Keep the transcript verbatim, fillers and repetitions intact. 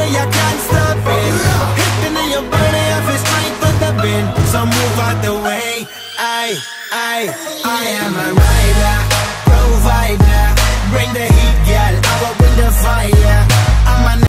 way, I can't stop it. Hitting in your body, I feel strength with the wind. So move out the way. I, I, I am a rider, provider.